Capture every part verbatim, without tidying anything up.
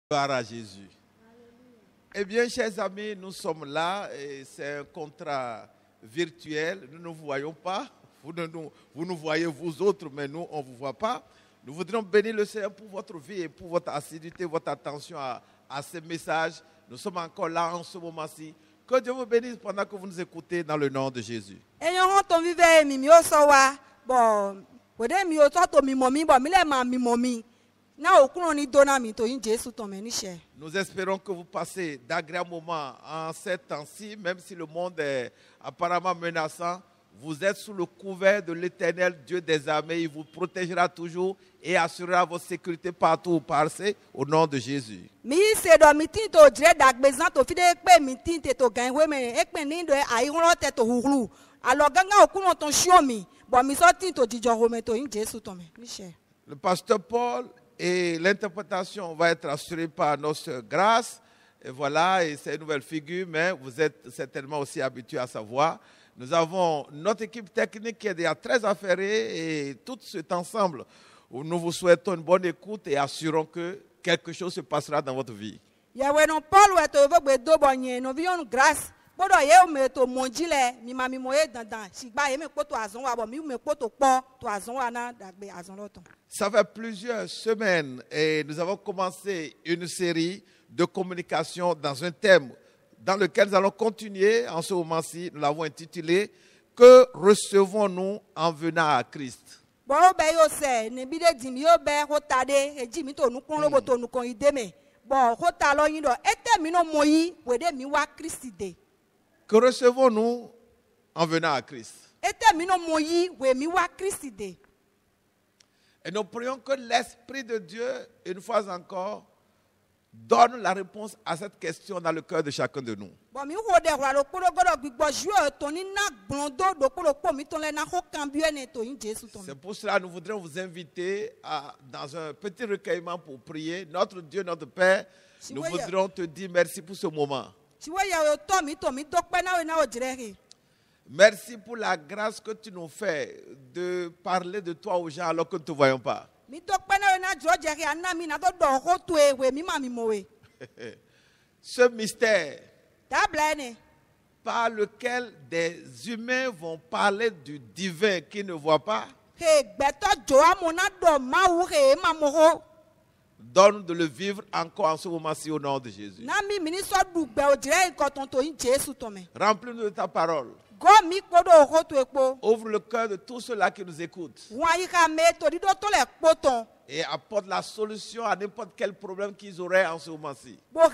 Gloire à Jésus. Eh bien, chers amis, nous sommes là et c'est un contrat virtuel. Nous ne vous voyons pas. Vous, ne nous, vous nous voyez, vous autres, mais nous, on ne vous voit pas. Nous voudrions bénir le Seigneur pour votre vie et pour votre assiduité, votre attention à, à ces messages. Nous sommes encore là en ce moment-ci. Que Dieu vous bénisse pendant que vous nous écoutez dans le nom de Jésus. Nous espérons que vous passez d'agréables moments en ces temps-ci, même si le monde est apparemment menaçant. Vous êtes sous le couvert de l'Éternel Dieu des armées. Il vous protégera toujours et assurera votre sécurité partout où vous passez au nom de Jésus. Le pasteur Paul et l'interprétation va être assurée par notre grâce. Et voilà, et c'est une nouvelle figure, mais vous êtes certainement aussi habitués à savoir. Nous avons notre équipe technique qui est déjà très affairée et tout cet ensemble, nous vous souhaitons une bonne écoute et assurons que quelque chose se passera dans votre vie. Ça fait plusieurs semaines et nous avons commencé une série de communication dans un thème dans lequel nous allons continuer en ce moment-ci. Nous l'avons intitulé « Que recevons-nous en venant à Christ ?» Que recevons-nous en venant à Christ? Et nous prions que l'Esprit de Dieu, une fois encore, donne la réponse à cette question dans le cœur de chacun de nous. C'est pour cela que nous voudrions vous inviter à, dans un petit recueillement pour prier. Notre Dieu, notre Père, nous voudrions te dire merci pour ce moment. Merci pour la grâce que tu nous fais de parler de toi aux gens alors que nous ne te voyons pas. Ce mystère par lequel des humains vont parler du divin qu'ils ne voient pas, donne de le vivre encore en ce moment-ci au nom de Jésus. Remplis-nous de ta parole. Ouvre le cœur de tous ceux-là qui nous écoutent. Et apporte la solution à n'importe quel problème qu'ils auraient en ce moment-ci.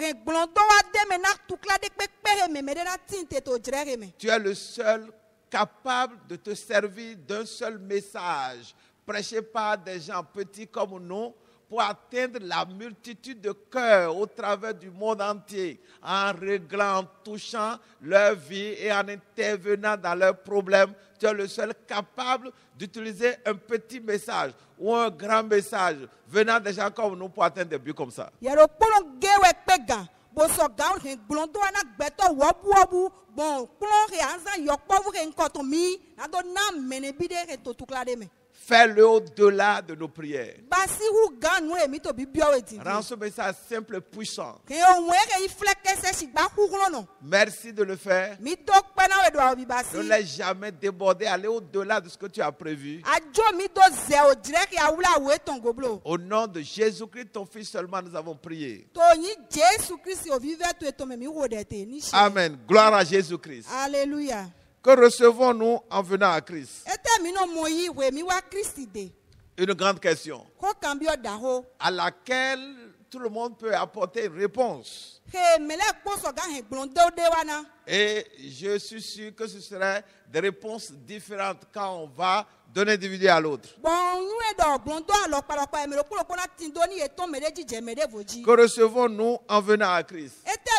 Tu es le seul capable de te servir d'un seul message, prêché par des gens petits comme nous, pour atteindre la multitude de cœurs au travers du monde entier, en réglant, en touchant leur vie et en intervenant dans leurs problèmes. Tu es le seul capable d'utiliser un petit message ou un grand message venant des gens comme nous pour atteindre des buts comme ça. Fais-le au-delà de nos prières. Rends ce message simple et puissant. Merci de le faire. Ne laisse jamais déborder, aller au-delà de ce que tu as prévu. Au nom de Jésus-Christ, ton Fils seulement, nous avons prié. Amen. Gloire à Jésus-Christ. Alléluia. Que recevons-nous en venant à Christ? Une grande question à laquelle tout le monde peut apporter une réponse. Et je suis sûr que ce seraient des réponses différentes quand on va d'un individu à l'autre. Que recevons-nous en venant à Christ?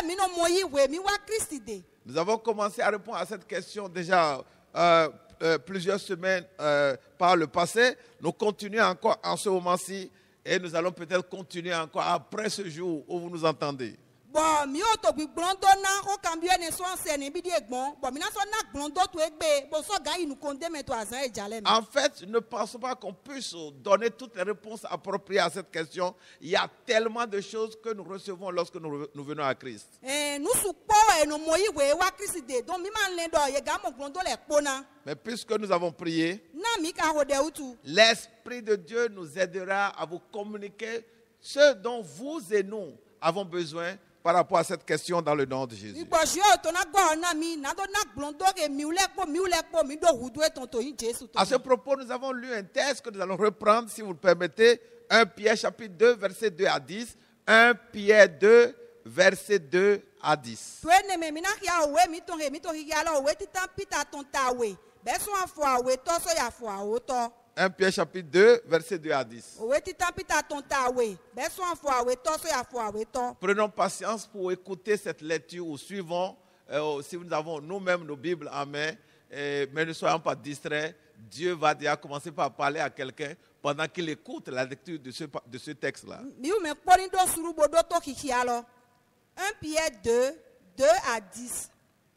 Nous avons commencé à répondre à cette question déjà euh, euh, plusieurs semaines euh, par le passé. Nous continuons encore en ce moment-ci et nous allons peut-être continuer encore après ce jour où vous nous entendez. Bon, mi o to bi glondo na o cambio ne so anse ni bi di egbon. Bon, mi na so na glondo to egbe. Bon, so ga yi nu konde me to azan e jale me. En fait, ne pensons pas qu'on puisse donner toutes les réponses appropriées à cette question. Il y a tellement de choses que nous recevons lorsque nous, nous venons à Christ. Eh, nous sou po e no moyi we wa Christ de. Donc mi man len do ye ga mo glondo le pona. Mais puisque nous avons prié, Na mi ka ho de utu. l'Esprit de Dieu nous aidera à vous communiquer ce dont vous et nous avons besoin par rapport à cette question dans le nom de Jésus. Ibo jo to na gbo na mi na do na glondo ke mi ule po mi ule po mi do hudu e ton to yin Jésus to. À ce propos, nous avons lu un texte que nous allons reprendre, si vous le permettez, premier Pierre chapitre deux, versets deux à dix. premier Pierre deux, versets deux à dix. To ne me mi na ya we mi ton he mi to hi ya lo we ti tan pita ton ta we. Be so afo awe to so ya afo awo to. premier Pierre chapitre deux, versets deux à dix. Owe ti tan pita ton ta we. Be so afo awe to so ya afo awe to. Prenons patience pour écouter cette lecture ou suivons, euh, si nous avons nous-mêmes nos Bibles en main, euh, mais ne soyons pas distraits. Dieu va déjà commencer par parler à quelqu'un pendant qu'il écoute la lecture de ce, de ce texte-là. Mi ou me poni do suru bodo to kiki alo. premier Pierre deux, deux à dix.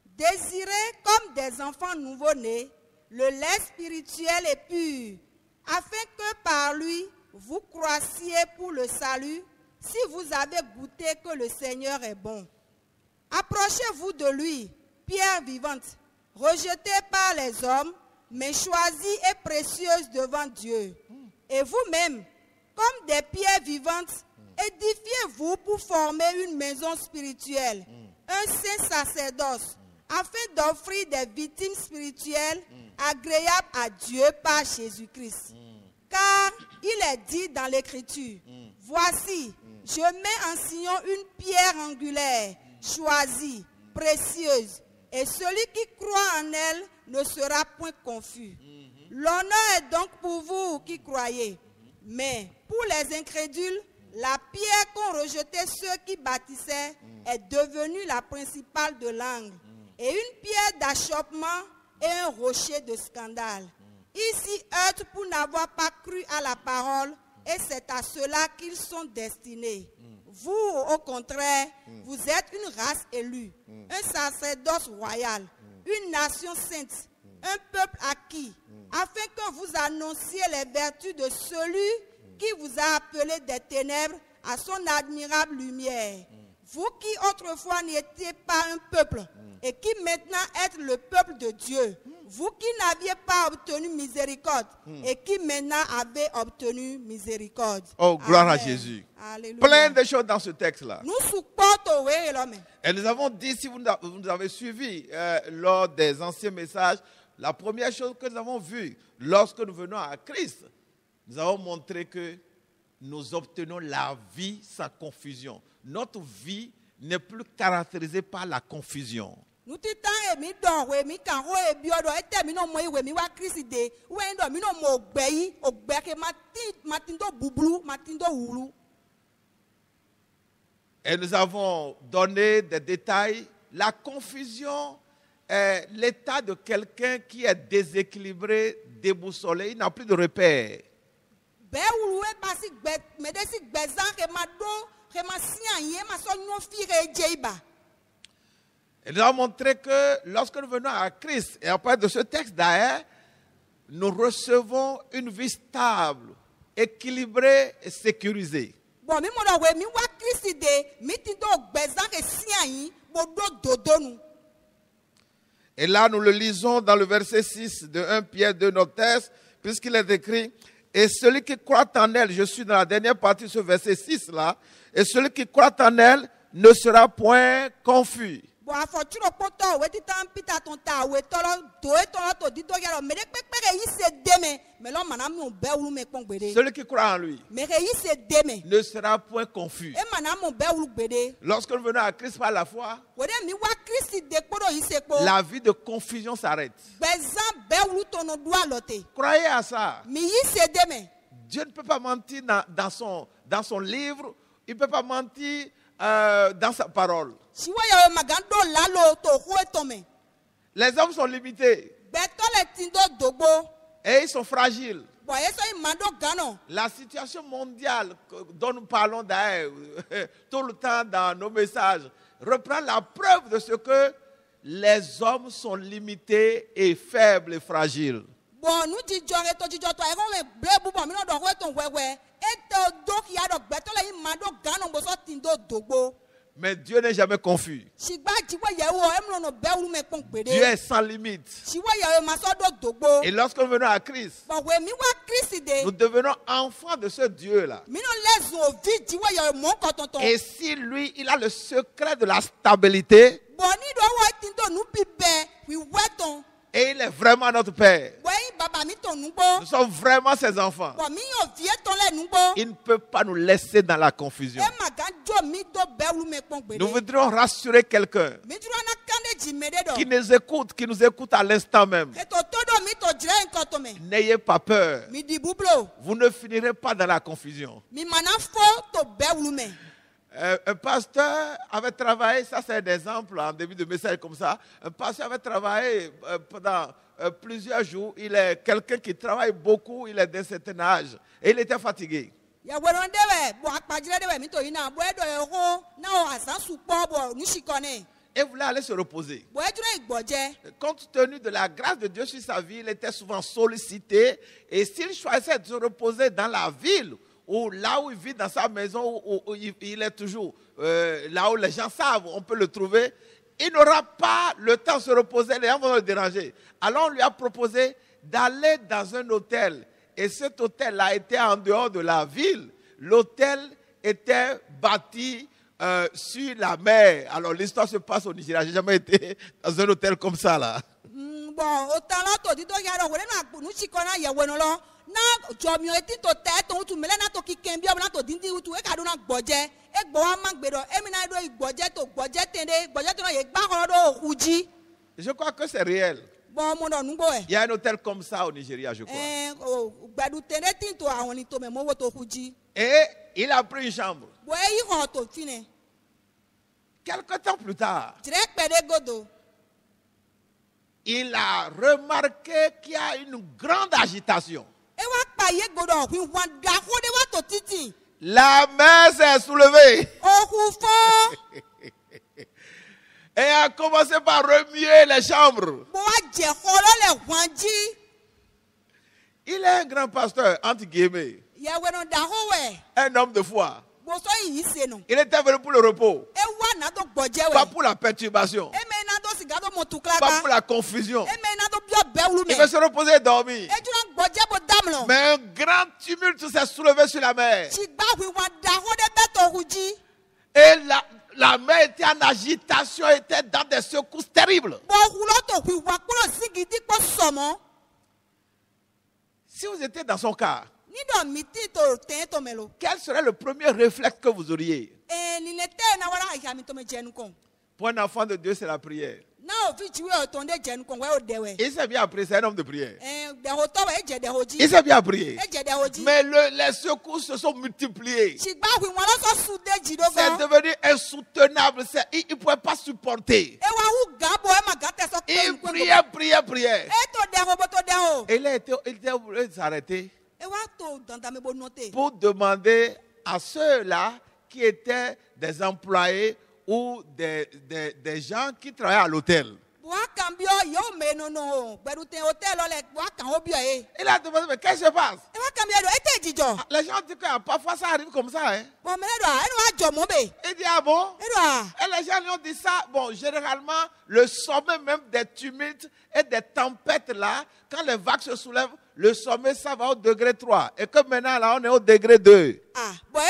Désirez comme des enfants nouveau-nés le lait spirituel et pur, afin que par lui vous croissiez pour le salut, si vous avez goûté que le Seigneur est bon. Approchez-vous de lui, pierre vivante, rejetée par les hommes, mais choisie et précieuse devant Dieu. Et vous-même, comme des pierres vivantes, édifiez-vous pour former une maison spirituelle, un saint sacerdoce, afin d'offrir des victimes spirituelles agréables à Dieu par Jésus-Christ. Car il est dit dans l'Écriture, voici, je mets en Sion une pierre angulaire, choisie, précieuse, et celui qui croit en elle ne sera point confus. L'honneur est donc pour vous qui croyez, mais pour les incrédules, la pierre qu'ont rejetée ceux qui bâtissaient est devenue la principale de l'angle, et une pierre d'achoppement et un rocher de scandale. Ils s'y heurtent pour n'avoir pas cru à la parole, et c'est à cela qu'ils sont destinés. Vous, au contraire, vous êtes une race élue, un sacerdoce royal, une nation sainte, un peuple acquis, afin que vous annonciez les vertus de celui qui vous a appelé des ténèbres à son admirable lumière. Vous qui autrefois n'étiez pas un peuple et qui maintenant êtes le peuple de Dieu. Vous qui n'aviez pas obtenu miséricorde et qui maintenant avez obtenu miséricorde. Oh, gloire Amen. à Jésus. Alléluia. Plein de choses dans ce texte-là. Nous supportons, oui, l'homme. Et nous avons dit, si vous nous avez suivis euh, lors des anciens messages, la première chose que nous avons vue lorsque nous venons à Christ, nous avons montré que nous obtenons la vie sans confusion. Notre vie n'est plus caractérisée par la confusion. Nous titan et mi don we mi kan ho e bi odo e te mi no mo iwe mi wa Christ de we ndo mi no mo ogbe yi ogbe ke mati matindo bubulu matindo wulu. Et nous avons donné des détails. La confusion est l'état de quelqu'un qui est déséquilibré, déboussolé, il n'a plus de repères. Be wulu e pasi gbe me de si gbezan ke ma do ke ma sian ye ma so no fire jeiba. Et nous avons montré que lorsque nous venons à Christ, et après de ce texte d'ailleurs, nous recevons une vie stable, équilibrée et sécurisée. Bon mi mo do we mi wa Christ de mi ti do gbezan ke sian yi bo do dodo nu. Et là, nous le lisons dans le verset six de premier Pierre deux, notre texte, puisqu'il est écrit, et celui qui croit en elle, je suis dans la dernière partie de ce verset six là, et celui qui croit en elle ne sera point confus. Bon afoturo poto we ti tan pita ton ta we tolo do e tolo to di do yaro me de pepere yi se deme me lo manam no be wulu me pon gbede. Celui qui croit en lui Me re yi se deme ne sera point confus. e manam mo be wulu gbede. Lorsque nous venons à Christ par la foi, We de mi wa Christ de kpodo yi se po. la vie de confusion s'arrête. Bezan be wulu tono do alote. Croyez à ça. Mi yi se deme. Dieu ne peut pas mentir dans, dans, son, dans son livre, il ne peut pas mentir euh, dans sa parole. Si wa ya magando lalo to ho etome. Les hommes sont limités Be to le tindo dogbo. et ils sont fragiles. Bon, et ça, il m'a donné gano. La situation mondiale dont nous parlons d'ailleurs tout le temps dans nos messages reprend la preuve de ce que les hommes sont limités et faibles et fragiles. Bon, nous disons que tu dis toi, et on est bleu, bon, mais non, donc ton ouais ouais. Et donc il y a donc beto là, il m'a donné gano, bon, ça tindo dogo. Mais Dieu n'est jamais confus. Dieu Dieu est sans limite. Et lorsque nous venons à Christ, nous devenons enfants de ce Dieu-là. Et si lui, il a le secret de la stabilité, et il est vraiment notre Père, nous sommes vraiment ses enfants, il ne peut pas nous laisser dans la confusion. Nous voudrions rassurer quelqu'un qui nous écoute, qui nous écoute à l'instant même. N'ayez pas peur. Vous ne finirez pas dans la confusion. Euh, un pasteur avait travaillé, ça c'est un exemple en début de message comme ça. Un pasteur avait travaillé euh, pendant euh, plusieurs jours. Il est quelqu'un qui travaille beaucoup, il est d'un certain âge et il était fatigué. Et voulait aller se reposer. Compte tenu de la grâce de Dieu sur sa vie, il était souvent sollicité. Et s'il choisissait de se reposer dans la ville, ou là où il vit dans sa maison, où, où il est toujours, euh, là où les gens savent, on peut le trouver, il n'aura pas le temps de se reposer, les gens vont le déranger. Alors on lui a proposé d'aller dans un hôtel. Et cet hôtel-là était en dehors de la ville. L'hôtel était bâti euh, sur la mer. Alors l'histoire se passe au Nigeria. Je n'ai jamais été dans un hôtel comme ça là. Bon, autant là, tu dis donc il y a un nous chic on a y a bueno là. Na jomio eti to tete tu mele na to kiken bi o na to dindi tu e ka do na gboje e gbo wa ma gbe do e mi na do igboje to gboje tende gboje to na ye gba ko do uji. Je crois que c'est réel. Bon mo do ngbo e. Il y a un hôtel comme ça au Nigeria, je crois. Eh o gbadu tende tin to awon ni to me mo wo to uji. Et il a pris une chambre. Bo e yi ho to fine. Quelque temps plus tard, Direct pede godo. Il a remarqué qu'il y a une grande agitation. La mer s'est soulevée. Et a commencé par remuer les chambres. Il est un grand pasteur, entre guillemets. Un homme de foi. Il était venu pour le repos. Pas pour la perturbation. Pas pour la confusion. Il veut se reposer et dormir. Mais un grand tumulte s'est soulevé sur la mer. Et la, la mer était en agitation, était dans des secousses terribles. Si vous étiez dans son cas, quel serait le premier réflexe que vous auriez? Pour un enfant de Dieu, c'est la prière. Il s'est bien appris, c'est un homme de prière. Il s'est bien prié. Mais le, les secousses se sont multipliées. C'est devenu insoutenable. C'est, il ne pouvait pas supporter. Il priait, priait, priait. Et il a été, il était obligé de s'arrêter pour demander à ceux-là qui étaient des employés ou des, des, des gens qui travaillaient à l'hôtel. Il a demandé, mais qu'est-ce qui se passe? Les gens disent que parfois ça arrive comme ça. Hein? Il dit, ah bon? Et les gens lui ont dit ça. Bon, généralement, le sommet même des tumultes et des tempêtes là, quand les vagues se soulèvent, le sommet, ça va au degré trois. Et que maintenant, là, on est au degré deux. Ah, bon,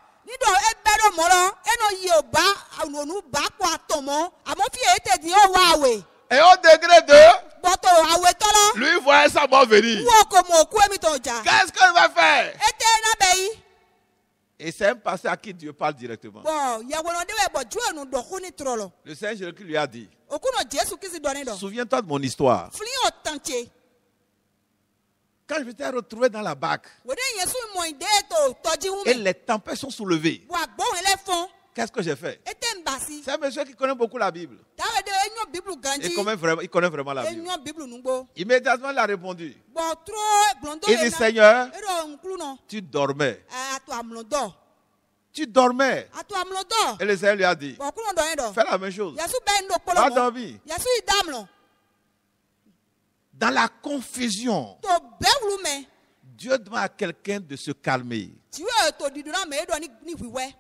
et au degré deux, lui voyait sa mort venir. Qu'est-ce qu'il va faire? Et c'est un pasteur à qui Dieu parle directement. Le Seigneur Jésus lui a dit, souviens-toi de mon histoire. Quand je t'ai retrouvé dans la barque, et les tempêtes sont soulevées, qu'est-ce que j'ai fait? C'est un monsieur qui connaît beaucoup la Bible. Bible Il ganji. connaît vraiment, il connaît vraiment la Bible. Enyo Bible nungbo. Immédiatement, il a répondu. Bon trop blondo. Il dit, Seigneur, Ero nkulu no. tu dormais. Ato amlondo. Tu dormais. Ato amlondo. Et le Seigneur lui a dit, Bon kulo ndo endo. fais la même chose. Yasu ben ndo Va polo. dormir. Yasu idamlo. Dans la confusion, To bewlu me. Dieu demande à quelqu'un de se calmer. Ti we to diduna me do ni ni wiwe.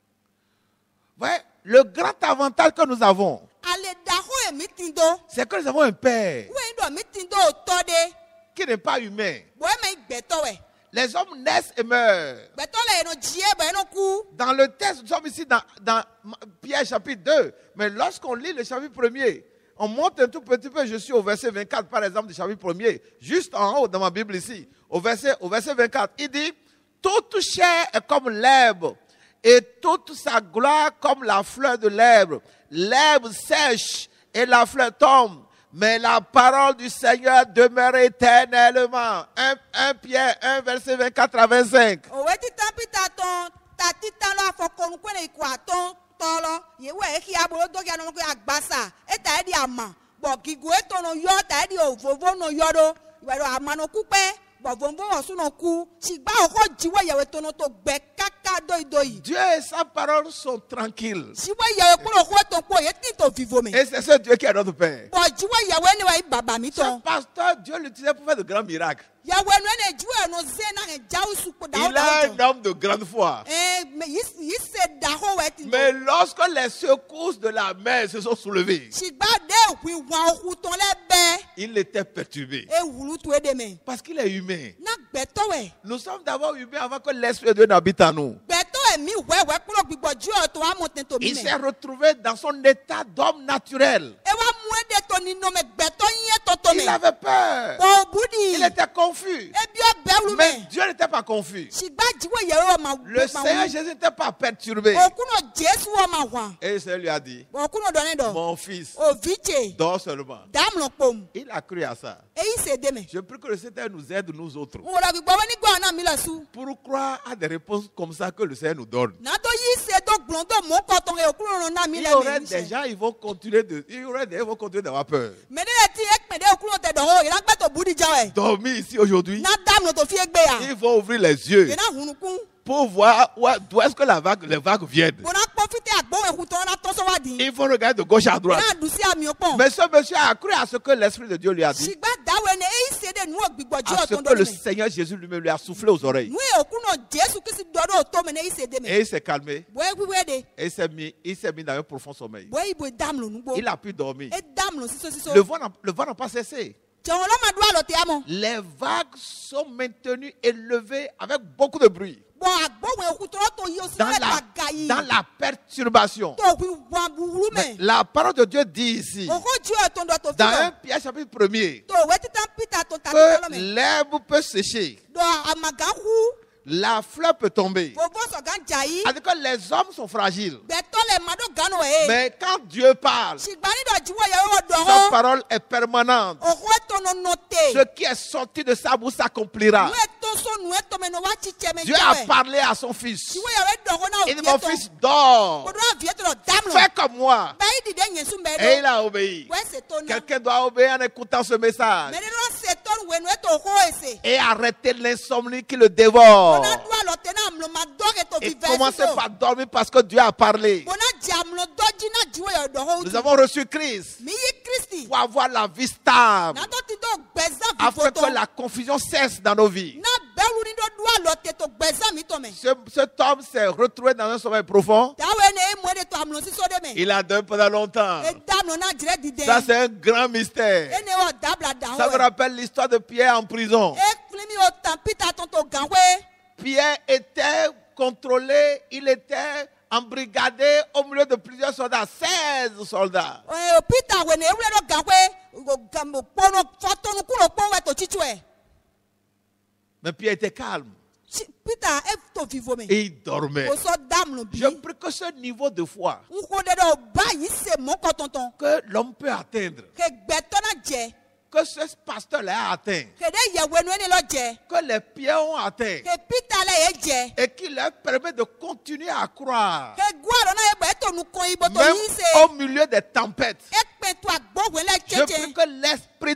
Ouais, le grand avantage que nous avons, Ale daho e mitindo. c'est que nous avons un Père We ndo mitindo to de. qui n'est pas humain. Bo me gbeto we. Les hommes naissent et meurent. Gbeto le no jie be no ku. Dans le texte, nous sommes ici dans, dans Pierre chapitre deux. Mais lorsqu'on lit le chapitre premier, on monte un tout petit peu, je suis au verset vingt-quatre par exemple du chapitre premier, juste en haut dans ma Bible ici, au verset, au verset vingt-quatre, il dit, toute chair est comme l'herbe, et toute sa gloire comme la fleur de l'herbe. L'herbe sèche et la fleur tombe, mais la parole du Seigneur demeure éternellement. un Pierre un, verset vingt-quatre à vingt-cinq. O we ti tan pita ton, ta ti tan lo afokonu kwene iku aton tolo. Ye we e ki abolo do ki anu ko agbasa. E ta e di ama. Bo gigu e to no yo ta e di ovovo no yo do. Iwe do ama no ku pe. Bo vombo osu no ku. Sigba oko jiwe yewe to no to gbe kaka doi doi. Dieu et sa parole sont tranquilles. Siwe yewe kulo ko to po ye ti to vivo me. Et c'est ce Dieu qui est notre Père. Bo jiwe yewe ni wa baba mi Ce ton. pasteur, Dieu l'utilisait pour faire de grands miracles. Yewe no ne jiwe no ze na ke jawu su ko da o Il est un homme de grande foi. Eh me yi se da ho we ti. Mais lorsque les secousses de la mer se sont soulevées, Sigba de wi wa oku ton le be. il était perturbé. E wulu tu e de me. Parce qu'il est humain. Na gbeto we. Nous sommes d'abord humains avant que l'Esprit de Dieu n'habite en nous. Gbeto emi wewe kulo gbigbo ju o to amoten to mi Il me. s'est retrouvé dans son état d'homme naturel. E wa mu e de to ni no me gbeto yin to to me. Il avait peur. Bo budi. Il était confus. E bi o bewlu Mais me. Dieu n'était pas confus. Sigba jiwe yewe ma Le Seigneur Jésus n'était pas perturbé. Okuno Jesu o ma wa. Et le Seigneur lui a dit, Okuno do ne do. mon fils, O viche. dors seulement. Dam lo pom. Il a cru à ça. E yi se de me. Je prie que le Seigneur nous aide, nous autres, Wo la gbigbo we ni gbo na mi la su. pour croire à des réponses comme ça que le Seigneur nous donne. Na to yi se do glondo mo ko ton e okuno no na mi Il y la aurait mi. des gens, ils vont continuer de, il y aurait des gens, ils vont continuer d'avoir peur. Me ne ti e pe de okuno te do ho. Ira gbeto budi jawe. Dormir ici aujourd'hui, Na dam lo to fi egbe ya. ils vont ouvrir les yeux Ye na hunukun. pour voir où- d'où est-ce que la vague, les vagues viennent. Bona profite agbo e huton na to so wa din. Il faut regarder de gauche à droite. Na dusi ami opon. Mais ce monsieur a cru à ce que l'Esprit de Dieu lui a dit, Sigba dawe ne e se de nu ogbigbo ju à ce oton que do le me. Seigneur Jésus lui-même lui a soufflé aux oreilles. Nu e okuno Jesu Kristi dodo to me ne e se de me. Et il s'est calmé. Bo e wiwe de. Et il s'est mis, il s'est mis dans un profond sommeil. Bo e ibo dam lo nugbo. Il a pu dormir. E dam lo siso siso. Le vent n'a- le vent n'a pas cessé. Jewon lo ma do alo te amo. Les vagues sont maintenues élevées avec beaucoup de bruit. Bo agbo we huton to yo si Dans na la, bagayi. dans la perturbation. To wi wa buwuru Mais me. la parole de Dieu dit ici, Oko ju oton do to fi dans do. un Pierre chapitre premier, To we titan pita to ta lo que me. l'herbe peut sécher, Do amaga hu. la fleur peut tomber. Vovo so gan jayi. C'est-à-dire que les hommes sont fragiles. Gbeto le mado gano e. Mais quand Dieu parle, Sigbani do jiwo yewe do sa ho. parole est permanente. Oko to no note. Ce qui est sorti de sa bouche s'accomplira. Nu e to so nu e to me no wa chiche me Dieu a jawe. parlé à son fils. Jiwo yewe do ho na Il o dit, mon vieto. fils, dors. Kodo vieto do dam lo. Fais comme moi. Bayi di de nyesu Et mbedo. il a obéi. We se to na. Quelqu'un doit obéir en écoutant ce message. Me ne no se to we nu e to ho ese. Et arrêter l'insomnie qui le dévore. Bona do alo te na mlo ma do ke to Et vive. commencez par dormir parce que Dieu a parlé. Bona jam lo doji na jiwo yewe do ho. Nous avons reçu Christ Mi yi Kristi. pour avoir la vie stable. Na to ti do gbeza Afin vivo to. que la confusion cesse dans nos vies. Na belu ni do do alo te to gbeza mi to me. Ce, cet homme s'est retrouvé dans un sommeil profond. Dawe ne e mu de to amlo siso de me. Il a dormi pendant longtemps. E dam lo na jire di de. Ça, c'est un grand mystère. E ne o dabla da Ça ho. me rappelle l'histoire de Pierre en prison. E flimi o tampita ton to ganwe. Pierre était contrôlé, il était embrigadé au milieu de plusieurs soldats, seize soldats. E o pita we ne e wle do ganwe. Go gambo pono foto nu kulo pon we to chichu e. Mais Pierre était calme Pita e to vivo me. et il dormait. O so dam lo bi. Je prie que ce niveau de foi Nko de do ba yi se mo ko tonton. que l'homme peut atteindre, Ke gbeto na je. que ce pasteur-là a atteint, Ke de ye we nu e ne lo je. que les pierres ont atteint Ke pita le e je. et qui leur permet de continuer à croire, Ke guaro na e ba to nu kon ibo to même yi se. au milieu des tempêtes. E pe to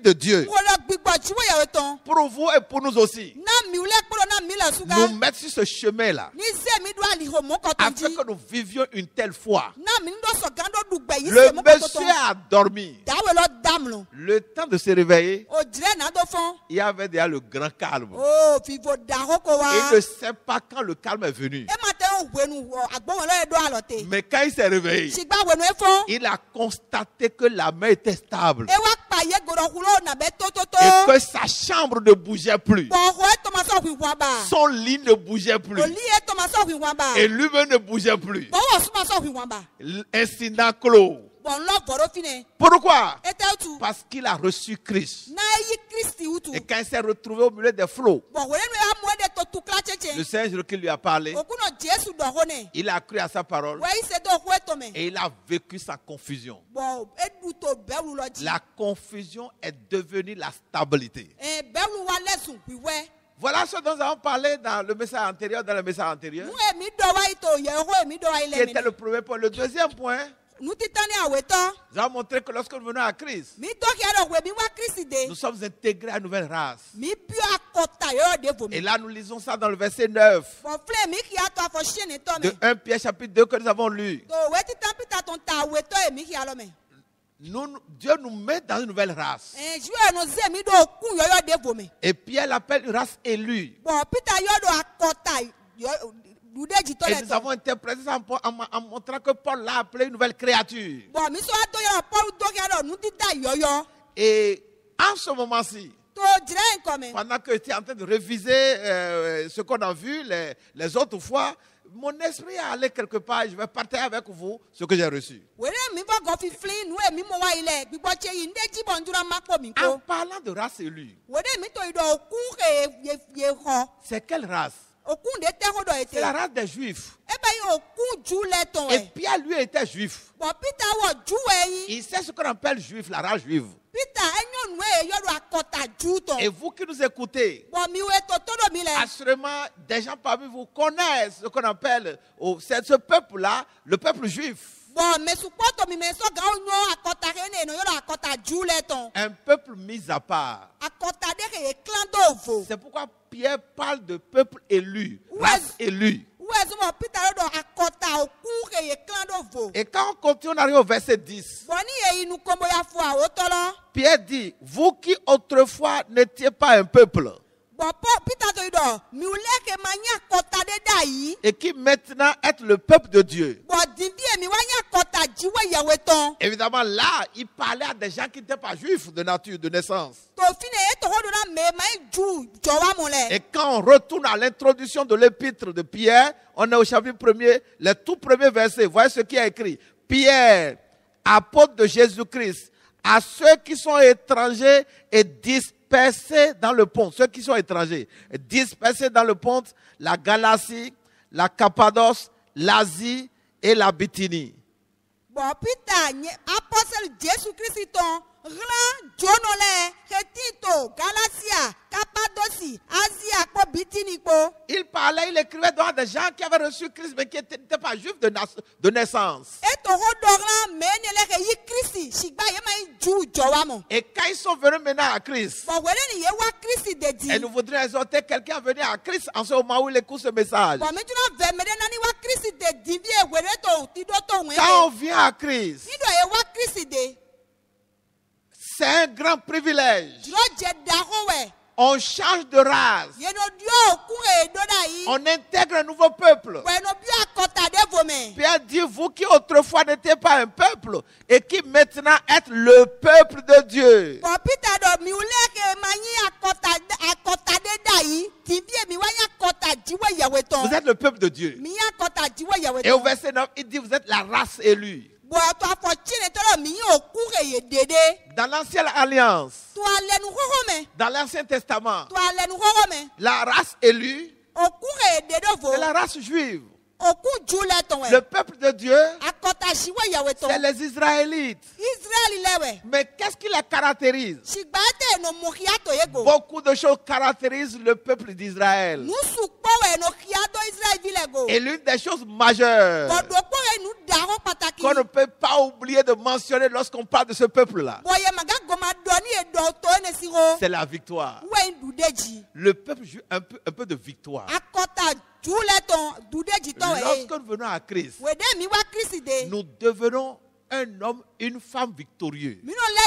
de Dieu wolo gbigbo jiwo yawe ton pour vous et pour nous aussi. na mi ule kpolo na mi la suga Nous mettre sur ce chemin-là ni ze mi do ali ho mo ko afin tonji que nous vivions une telle foi. na mi ndo so gando dugbe yi se Le mo ko monsieur ton a dormi. dawe lo damlo Le temps de se réveiller, o jire na do fon il y avait déjà le grand calme. o fivo da ho ko wa Il ne sait pas quand le calme est venu. e ma te o wenu agbon lo e do alote Mais quand il s'est réveillé, sigba wenu e fon il a constaté que la main était stable e wa pa ye goro hulo na be to to to et que sa chambre ne bougeait plus. bo ho e to ma so hu wa ba Son lit ne bougeait plus. o li e to ma so hu wa ba Et lui-même ne bougeait plus. bo wo su ma so hu wa ba Incident clos. bon lo voro fine Pourquoi? e te utu Parce qu'il a reçu Christ. na yi Kristi utu Et quand il s'est retrouvé au milieu des flots, bon wenu ya mo de to tukla le cheche Seigneur qui lui a parlé, okuno Jesu do ho ne il a cru à sa parole we yi se do ho e to me et il a vécu sa confusion. bon e du to bewu lo ji La confusion est devenue la stabilité. e bewu wa lesun wiwe Voilà ce dont nous avons parlé dans le message antérieur, dans le message antérieur, mu e mi do wa ito ye ho e mi do wa qui ile mi était le premier point. Le deuxième point, nu titani aweto nous avons montré que lorsque nous venons à Christ, mi to ki ado we mi wa Kristi de nous sommes intégrés à une nouvelle race. mi bio akota yo de vo Et mi là, nous lisons ça dans le verset neuf bon fle mi ki ato afo shine to me de premier Pierre chapitre deux que nous avons lu. to we titan pita ton ta aweto e mi ki alo me Nous, Dieu nous met dans une nouvelle race. eh ju e no ze mi do kun yo yo de vo me Et Pierre l'appelle une race élue. bon pita yo do akota yo dudeji to Et le nous to avons interprété ça en, en- en montrant que Paul l'a appelé une nouvelle créature. bon mi so ato yo Paul do ki ado nu tita yo yo Et en ce moment-ci, to jire nko me pendant que j'étais en train de réviser euh, ce qu'on a vu les, les autres fois, mon esprit est allé quelque part. Je vais partager avec vous ce que j'ai reçu. were mi fa go fi flin nu e mi mo wa ile gbigbo che yi ndeji bon jura mapo mi En ko parlant de race élue, were mi to ido okun ke ye ye ho c'est quelle race? okun de te ho do ete C'est la race des Juifs. e ba yi okun ju le ton Et e Pierre, lui, était juif. bon Peter wo ju e yi Il sait ce qu'on appelle juif, la race juive. Peter enyo nu e yo do akota ju ton Et vous qui nous écoutez, bon mi we to to do mi le assurément, des gens parmi vous connaissent ce qu'on appelle, oh, c'est ce peuple-là, le peuple juif. bon me supporto mi me so ga onyo akota ke ne no yo do akota ju le ton Un peuple mis à part. akota de ke ye clan do vo C'est pourquoi Pierre parle de peuple élu, Ouais. race élue. we so mo Peter yo do akota okun ke ye clan do vo Et quand on continue, on arrive au verset dix. bon ni ye inu kombo ya fo a o to lo Pierre dit, vous qui autrefois n'étiez pas un peuple, bon Paul Peter to ido mi ule ke manya akota de da yi et qui maintenant êtes le peuple de Dieu. bon dindi e mi wa nya akota jiwe yawe ton Évidemment, là, il parlait à des gens qui n'étaient pas juifs de nature, de naissance. to fine e to ho do na me mai ju jo wa mo le Et quand on retourne à l'introduction de l'épître de Pierre, on est au chapitre premier, les tout premiers versets. Voyez ce qui est écrit. Pierre, apôtre de Jésus-Christ, à ceux qui sont étrangers et dispersés dans le pont. Ceux qui sont étrangers, dispersés dans le pont, la Galatie, la Cappadoce, l'Asie et la Bithynie. bon Peter nye apostle Jésus Christ ton ran jono le Hetito Galatia Cappadocie Asia ko Bitini ko Il parlait, il écrivait devant des gens qui avaient reçu Christ, mais qui n'étaient pas juifs de, na- de naissance. e to ho do ran me ne le ke yi Christ sigba ye mai ju jo wa mo Et quand ils sont venus maintenant à Christ, bon wele ni ye wa Christ de di et nous voudrions exhorter quelqu'un à venir à Christ en ce moment où il écoute ce message. bon me juna ve me de nani wa Christ de di bi e wele to ti do to wen Quand on vient à Christ, ni do ye wa Christ de c'est un grand privilège. juro je da ho we On change de race. ye no dio ku e do da yi On intègre un nouveau peuple. we no bi akota de vo me Pierre dit, vous qui autrefois n'étiez pas un peuple et qui maintenant êtes le peuple de Dieu. bon Peter do mi ule ke manyi akota akota de da yi ti bi e mi wa nya akota jiwe yawe ton Vous êtes le peuple de Dieu. mi nya akota jiwe yawe Et au ton verset neuf, il dit, vous êtes la race élue. bon to afo chine to lo mi yin oku ke ye dede Dans l'ancienne alliance, to alenu hoho me dans l'Ancien Testament, to alenu hoho me la race élue, oku ke ye dede vo c'est la race juive. oku ju le ton we Le peuple de Dieu, akota jiwe yawe ton c'est les Israélites. Israel lewe Mais qu'est-ce qui les caractérise? sigba te no mohia to ye go Beaucoup de choses caractérisent le peuple d'Israël. nu su po we no hia do Israel vi le go Et l'une des choses majeures bon do po we nu da ho pataki qu'on ne peut pas oublier de mentionner lorsqu'on parle de ce peuple-là, bon ye maga go ma do c'est la victoire. Le peuple joue un peu, un peu de victoire. Lorsque nous venons à Christ, nous devenons un homme, une femme victorieux.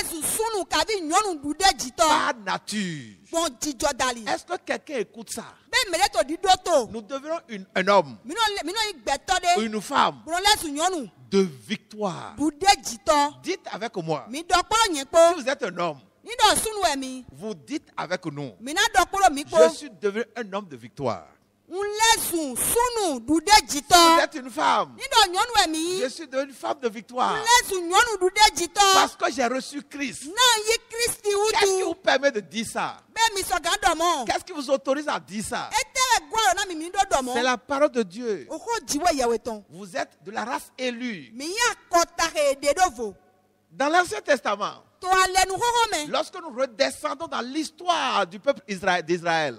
Par nature. Est-ce que quelqu'un écoute ça? Nous devenons une, un homme, une femme de victoire. Dites avec moi. Si vous êtes un homme, vous dites avec nous. Je suis devenu un homme de victoire. Si vous êtes une femme, je suis devenue une femme de victoire. Parce que j'ai reçu Christ. Qu'est-ce qui vous permet de dire ça? Qu'est-ce qui vous autorise à dire ça? C'est la parole de Dieu. Vous êtes de la race élue. Dans l'Ancien Testament, lorsque nous redescendons dans l'histoire du peuple d'Israël,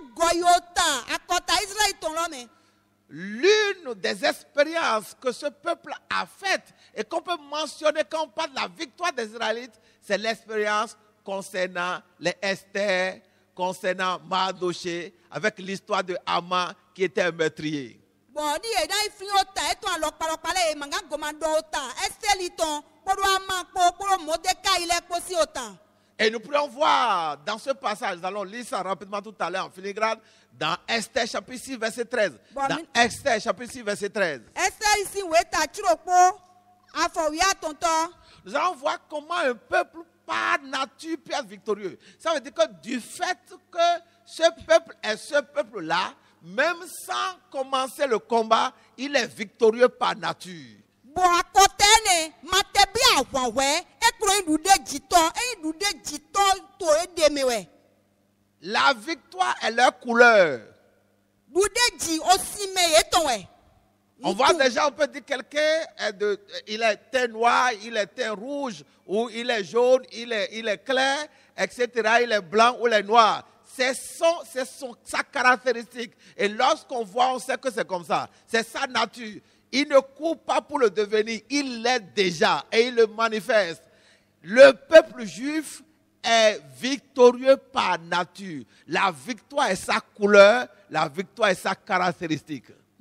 l'une des expériences que ce peuple a faites et qu'on peut mentionner quand on parle de la victoire des Israélites, c'est l'expérience concernant les Esther, concernant Mardoché, avec l'histoire de Haman qui était un meurtrier. Et nous pourrions voir dans ce passage, nous allons lire ça rapidement tout à l'heure en filigrane, dans Esther chapitre six, verset treize. Dans Esther chapitre six, verset treize. Nous allons voir comment un peuple par nature peut être victorieux. Ça veut dire que du fait que ce peuple est ce peuple-là, même sans commencer le combat, il est victorieux par nature. La victoire est leur couleur. On voit déjà, on peut dire quelqu'un, il est teint noir, il est teint rouge, ou il est jaune, il est, il est clair, et cetera. Il est blanc ou il est noir. C'est son, c'est son, sa caractéristique. Et lorsqu'on voit, on sait que c'est comme ça. C'est sa nature. Il ne court pas pour le devenir. Il l'est déjà et il le manifeste. Le peuple juif est victorieux par nature. La victoire est sa couleur. La victoire est sa caractéristique.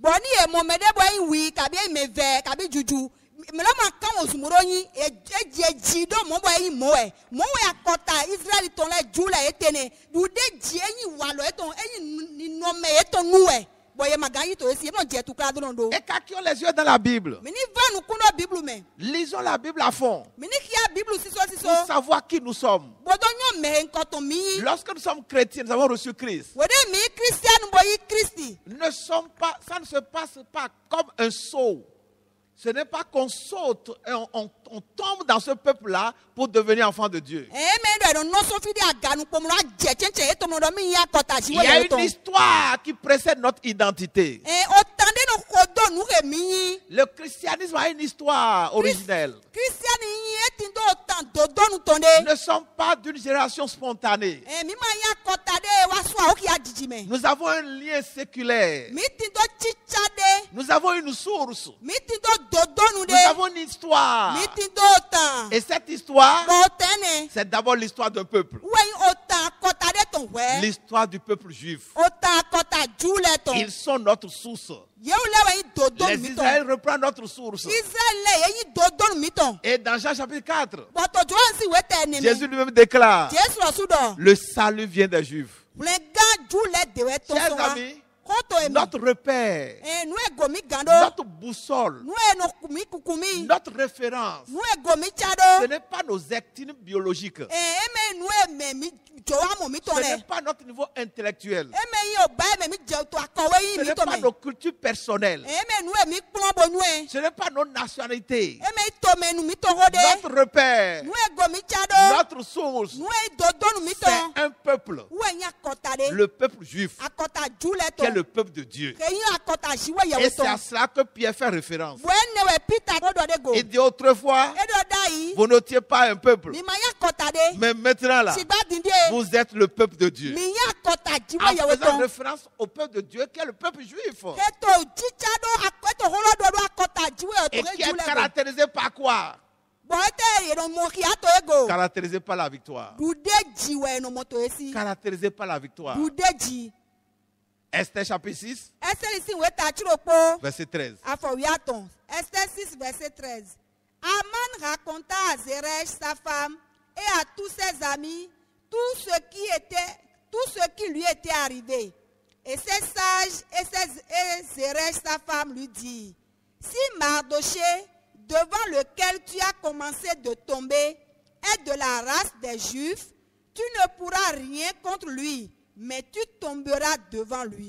Et quand qui ont les yeux dans la Bible, lisons la Bible à fond pour savoir qui nous sommes. Lorsque nous sommes chrétiens, nous avons reçu Christ. Ne sommes pas, ça ne se passe pas comme un saut. Ce n'est pas qu'on saute et on, on, on tombe dans ce peuple-là pour devenir enfant de Dieu. Il y a une histoire qui précède notre identité. Le christianisme a une histoire originelle. Nous ne sommes pas d'une génération spontanée. Nous avons un lien séculaire. Nous avons une source. Nous avons une histoire. Et cette histoire, c'est d'abord l'histoire d'un peuple. L'histoire du peuple juif. Ils sont notre source. Les Israéliens reprennent notre source. Et dans Jean chapitre quatre, Jésus lui-même déclare: le salut vient des Juifs. Chers amis, notre repère, notre boussole, notre référence, ce n'est pas nos actines biologiques. Ce n'est pas notre niveau intellectuel. Ce n'est pas nos cultures personnelles. Ce n'est pas nos nationalités. Notre repère, notre source, c'est un peuple. Le peuple juif, qui est le peuple de Dieu. Et c'est à cela que Pierre fait référence. Il dit autrefois, vous n'étiez pas un peuple. Mais maintenant là, vous êtes le peuple de Dieu. En faisant référence au peuple de Dieu qui est le peuple juif. Et qui est caractérisé par quoi? Bon, ete yeno moki ato ego. Caractérisé par la victoire. Dude ji we no moto esi. Caractérisé par la victoire. Dude ji. Esther chapitre six, Esther ici we ta chiro po. verset treize. Afowiaton. Esther six verset treize. Aman raconta à Zeresh sa femme et à tous ses amis tout ce qui était tout ce qui lui était arrivé. Et ses sages et, ses, et Zeresh sa femme lui dit: si Mardoché, devant lequel tu as commencé de tomber, est de la race des Juifs, tu ne pourras rien contre lui, mais tu tomberas devant lui.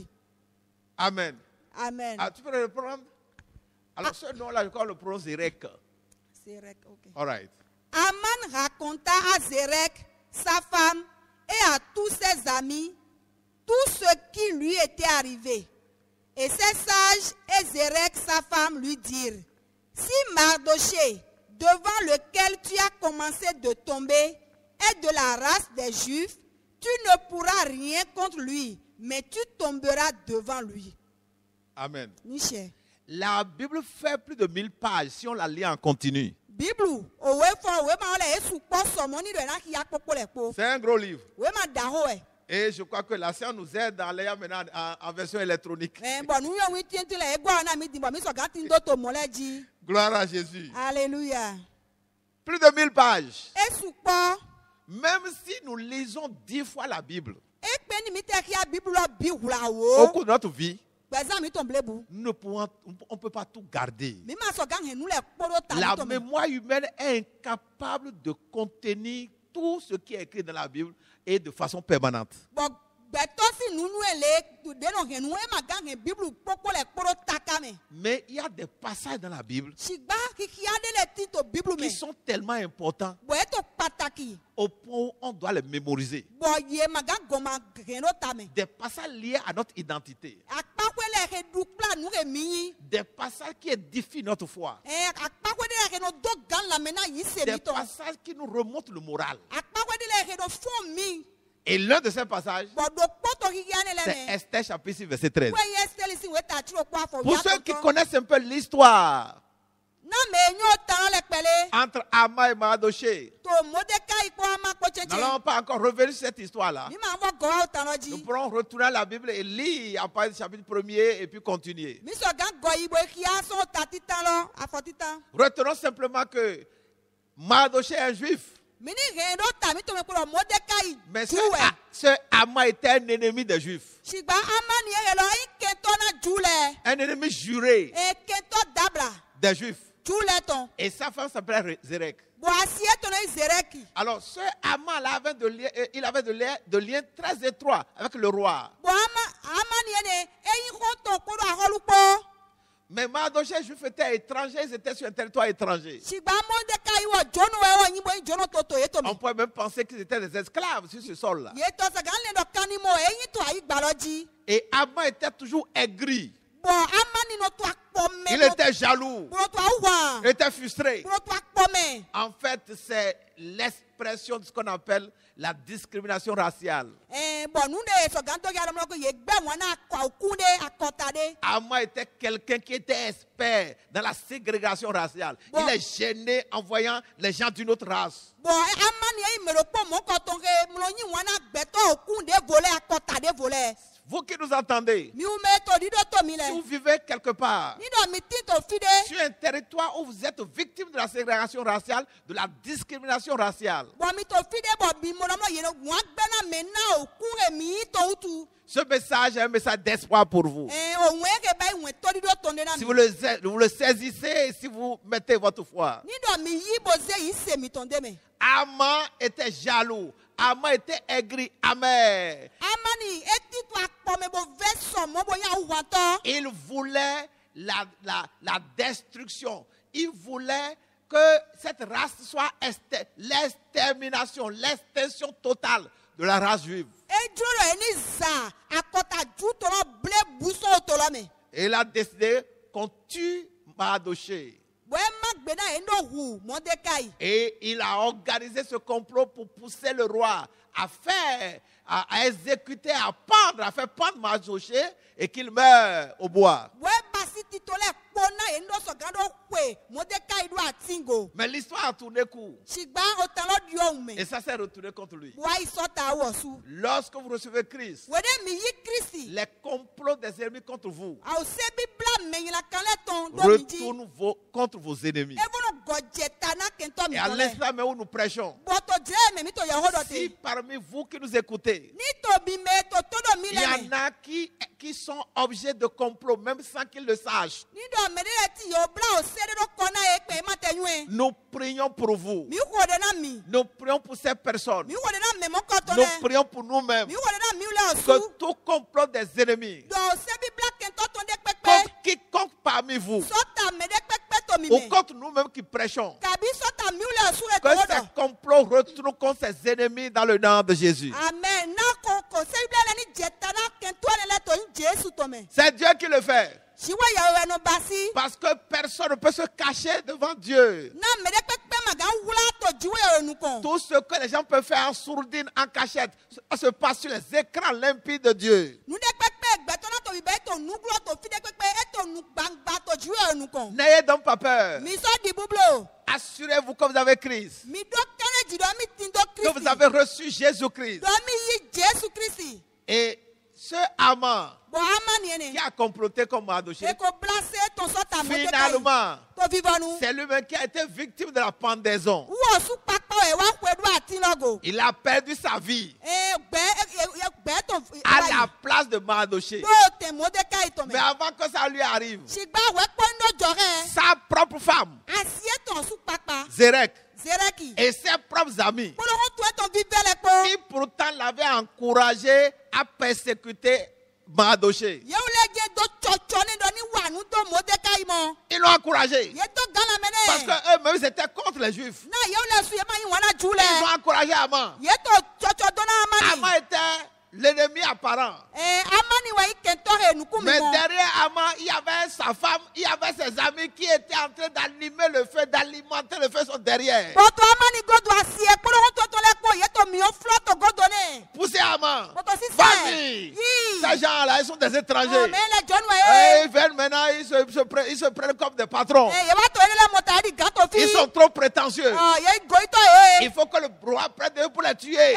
Amen. Amen. Ah, tu peux le reprendre? Alors, ce nom-là, je crois le prononce Zérek. Zérek, ok. All right. Aman raconta à Zérek, sa femme, et à tous ses amis, tout ce qui lui était arrivé. Et ses sages et Zérek, sa femme, lui dirent: si Mardoché, devant lequel tu as commencé de tomber, est de la race des Juifs, tu ne pourras rien contre lui, mais tu tomberas devant lui. Amen. Michel. La Bible fait plus de mille pages si on la lit en continu. Bible, owe fo owe ma le esu po somo ni do na ki akpokpo le po. C'est un gros livre. Owe ma da ho e. Et je crois que la science nous aide dans les maintenant en, en version électronique. Eh bon nu yo wi tienti le egbo na mi di bo mi so ga tin do to mo le ji. Gloire à Jésus. Alléluia. Plus de mille pages. Esu po. Même si nous lisons dix fois la Bible E pe ni mi te ki a Bible lo bi wura au wo. cours de notre vie, Bezan mi ton blebu. nous ne pouvons, on ne peut pas tout garder. Mi ma so ga hen nu le kporo ta La to me. mémoire humaine est incapable de contenir tout ce qui est écrit dans la Bible et de façon permanente. Bon beto si nu nu ele de no hen nu e ma ga hen Bible kpokpo le kporo taka me. Mais il y a des passages dans la Bible Sigba ki ki ade le tin to Bible me. qui sont tellement importants Bo e to pataki. au point où on doit les mémoriser. Bo ye ma ga goma geno ta me. Des passages liés à notre identité. Akpakwele he dupla nu he mi. Des passages qui édifient notre foi. Eh akpakwele he no do gan la mena yi se Des mi to. passages qui nous remontent le moral. Akpakwele he no fo mi. Et l'un de ces passages, Bo do poto ki gane le c'est me. Esther chapitre six, verset treize. We ye steli si we ta tro kwa fo. Pour ceux qui connaissent un peu l'histoire na me nyo tan le pele. entre Amma et Mardoché, To Mordekai ko ama ko cheche. n'allons pas encore revenir sur cette histoire-là. Mi ma mo go tan lo Nous ji. pourrons retourner à la Bible et lire à partir du chapitre premier et puis continuer. Mi so gan go ibo ki a so tatitan lo afotitan. Retenons simplement que Mardoché est un juif, Mi ni he do ta mi to me ko Mordekai. mais ce, A- ce Amma était un ennemi des juifs, Sigba amani e lo i kento na jule. un ennemi juré E kento dabla. des juifs. Jule ton. Et sa femme s'appelait Zérek. Bo asie to na Zereki. Alors, ce Amma là avait de liens, euh, il avait de liens, de liens très étroits avec le roi. Bo ama amani ene e yi ko to ko do aholu po. Mais Mardoché juif était étranger, ils étaient sur un territoire étranger. Sigba Mordekai wo jono e wo yin bo jono to to e to On mi. pourrait même penser qu'ils étaient des esclaves sur ce sol-là. Ye to sa gan le do kanimo e yin to ayi gba lo ji. Et Amma était toujours aigri. Bon, amani no to akpome. Il était jaloux. Bon, to awa. Il était frustré. Bon, to akpome. En fait, c'est l'expression de ce qu'on appelle la discrimination raciale. Eh, bon, nous ne so gan to ya lo ko ye gbe won na kwa okunde akotade. Amma était quelqu'un qui était expert dans la ségrégation raciale. Bon. Il est gêné en voyant les gens d'une autre race. Bon, amani e me lo po mo ko to ke mo yin won na gbe to okunde vole akotade vole. Vous qui nous entendez, Mi u me to di do to mi si vous le. vivez quelque part Ni do mi ti to fide. sur un territoire où vous êtes victime de la ségrégation raciale, de la discrimination raciale, Bon, mi to fide bo bi mo no ye no won gbe na me na okun e mi to utu. ce message est un message d'espoir pour vous. Eh, o wen ke ba won to di do to ne na Si mi. vous le, vous le saisissez, si vous mettez votre foi. Ni do mi yi bo ze yi se mi ton de me. Amma était jaloux. Amma était aigri, amer. Amani eti to akpome bo veso mo bo ya wa to. Il voulait la, la, la destruction. Il voulait que cette race soit exter- l'extermination, l'extinction totale de la race juive. E juro eni za akota ju to lo ble buso to lo me. Et il a décidé qu'on tue Mardoché. Bo e ma gbe na endo hu Mordekai. Et il a organisé ce complot pour pousser le roi à faire, à, à exécuter, à pendre, à faire pendre Mardoché et qu'il meure au bois. Bo e basi Mais l'histoire a tourné court. Et ça s'est retourné contre lui. Lorsque vous recevez Christ, les complots des ennemis contre vous retournent vos, contre vos ennemis. Et à l'instant même où nous prêchons, si parmi vous qui nous écoutez, il y en a qui, qui sont objets de complot, même sans qu'ils le sachent, nous prions pour vous. Nous prions pour ces personnes. Nous prions pour nous-mêmes. Que tout complot des ennemis, contre quiconque parmi vous, ou contre nous-mêmes qui prêchons, que ces complots retournent contre ses ennemis dans le nom de Jésus. Amen. C'est Dieu qui le fait. Parce que personne ne peut se cacher devant Dieu. Tout ce que les gens peuvent faire en sourdine, en cachette, se passe sur les écrans limpides de Dieu. N'ayez donc pas peur. Assurez-vous que vous avez Christ. Que vous avez reçu Jésus-Christ. Et ce amant qui a comploté comme Mardochée, finalement, c'est lui-même qui a été victime de la pendaison. Il a perdu sa vie à la place de Mardochée. Mais avant que ça lui arrive, sa propre femme, Zérek, et ses propres amis, qui pourtant l'avaient encouragé à persécuter Mardochée, ils l'ont encouragé. Parce qu'eux-mêmes étaient contre les Juifs. Ils ont encouragé Haman. Haman était l'ennemi apparent. Mais derrière Haman, il y avait sa femme, il y avait ses amis qui étaient en train d'allumer le feu, d'alimenter le feu sur derrière. Poussez Haman. Vas-y. Ces gens-là, ils sont des étrangers. Et ils viennent maintenant, ils se, se, prennent, ils se prennent comme des patrons. Ils sont trop prétentieux. Il faut que le roi prenne eux pour les tuer.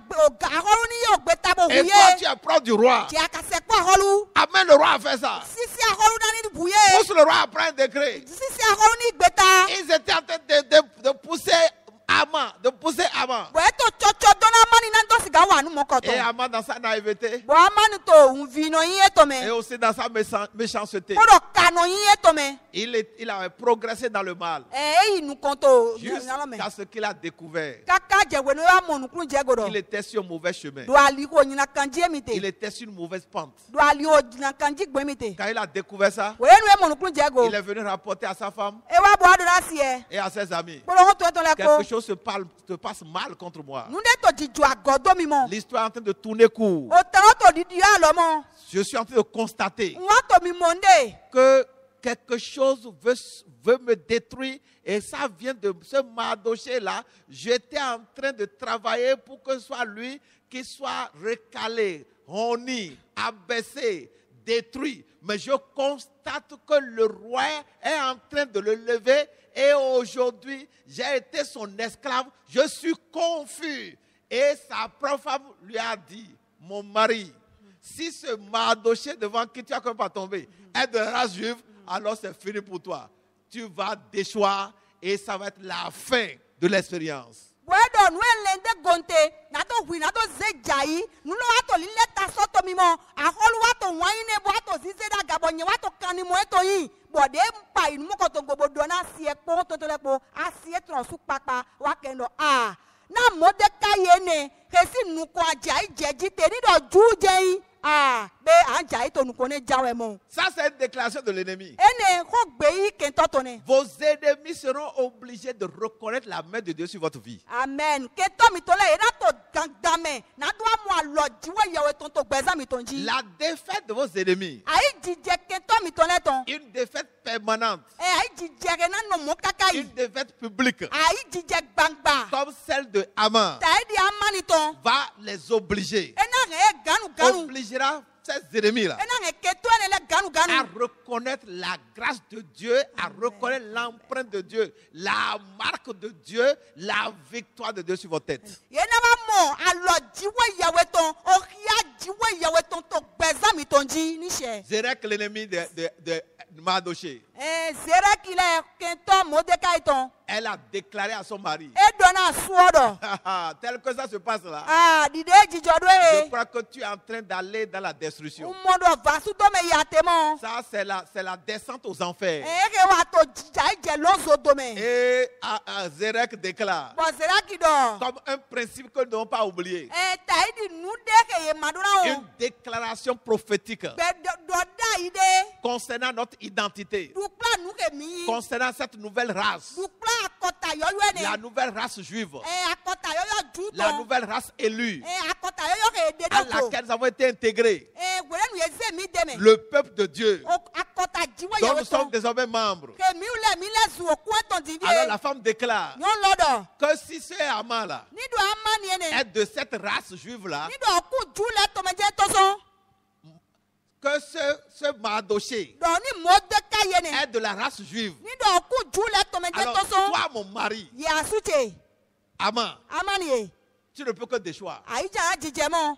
Et toi, tu es proche du roi. Amen, le roi a fait ça. Pousse le roi à prendre un décret. Ils étaient en train de, de, de pousser Haman, de pousser Haman. Et Haman dans sa naïveté, et aussi dans sa méchanceté, il, est, il avait progressé dans le mal. Jusqu'à ce qu'il a découvert qu'il était sur un mauvais chemin. Il était sur une mauvaise pente. Quand il a découvert ça, il est venu rapporter à sa femme et à ses amis. Quelque chose se, parle, se passe mal contre moi. L'histoire est en train de tourner court. Je suis en train de constater que quelque chose veut, veut me détruire et ça vient de ce Mardochée-là. J'étais en train de travailler pour que ce soit lui qui soit recalé, honni, abaissé, détruit. Mais je constate que le roi est en train de le lever et aujourd'hui, j'ai été son esclave. Je suis confus. Et sa propre femme lui a dit, mon mari, si ce Mardochée devant qui tu as comme pas tombé est de race juive, alors c'est fini pour toi. Tu vas déchoir et ça va être la fin de l'expérience. Ah, ça c'est une déclaration de l'ennemi. Vos ennemis seront obligés de reconnaître la main de Dieu sur votre vie. Amen. La défaite de vos ennemis, une défaite permanente, une défaite publique, comme celle de Haman, va les obliger, obligera c'est Jérémie là, ena nge keto ene le ganu à ganu reconnaître la grâce de Dieu, à reconnaître l'empreinte de Dieu, la marque de Dieu, la victoire de Dieu sur votre tête. yena ba mo alo jiwe yawe ton ohia jiwe yawe ton to gbeza mi ton ji ni she Zérek, l'ennemi de, de, de Mardoché, eh zera kile kento Mordecai ton elle a déclaré à son mari, e dona suodo tel que ça se passe là, ah dide jijodo je e crois que tu es en train d'aller dans la destruction. umodo vasu to me yatemo Ça, c'est la, c'est la descente aux enfers. eh ke wa to jija je lozo do me Et à, à Zérek déclare, bo zera kido comme un principe que nous ne devons pas oublier, eh taidi nude ke ye maduna o une déclaration prophétique be do da ide concernant notre identité, dukla nu ke mi concernant cette nouvelle race, dukla akota yoyo ene la nouvelle race juive, eh akota yoyo juto la nouvelle race élue eh akota yoyo ke de à do laquelle nous avons été intégrés, eh gwele nu yeze mi deme le peuple de Dieu, o akota jiwe dont yawe nous sommes ton désormais membres. ke mi ule mi le zu oku ton divie Alors la femme déclare nyon lodo que si ce amant là ni do amani ene est de cette race juive là, ni do ku jule to me je to so que ce, ce Mardoché do ni Mordecai ene est de la race juive, ni do ku jule to me je alors to so toi mon mari, ya suche amant, amani e tu ne peux que déchoir. aija jijemo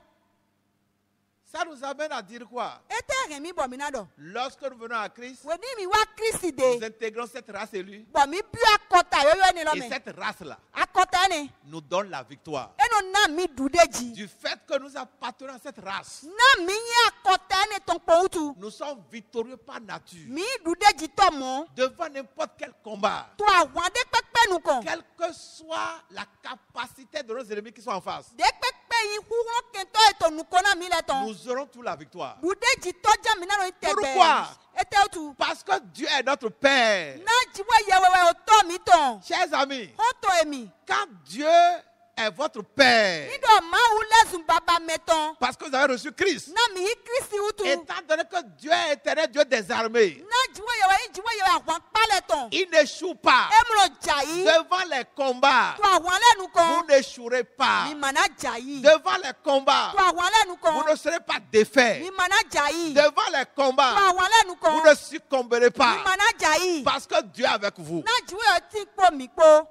Ça nous amène à dire quoi? ete mi bo mi na do Lorsque nous venons à Christ, we ni mi wa Kristi nous de intégrons cette race élue bo mi bu akota yoyo ene lo et me cette race-là akota ene nous donne la victoire. eno na mi dudeji Du fait que nous appartenons à cette race, na mi ye akota ene ton poutu nous sommes victorieux par nature mi dudeji to mo devant n'importe quel combat, to awon de pepe nu kon quelle que soit la capacité de nos ennemis qui sont en face. de pepe yi huron kento eto nu kona mi le ton Nous aurons toute la victoire. dudeji to ja mi na no itebe Pourquoi? ete otu Parce que Dieu est notre Père. na jiwe yewewe o to mi ton Chers amis, ho to emi quand Dieu est votre Père, ni do ma wu le zun baba meton parce que vous avez reçu Christ, na mi yi Kristi utu étant donné que Dieu est éternel, Dieu des armées, na jiwe yewe yi jiwe yewe awon pale ton il n'échoue pas. emro jayi Devant les combats, to awon le nu vous kon n'échouerez pas. mi mana jayi Devant les combats, to awon le nu vous kon ne serez pas défaits. mi mana jayi Devant les to combats, awon le nu kon vous ne succomberez mi pas. mana jayi Parce que Dieu est avec vous. na jiwe yewe ti kpo mi kpo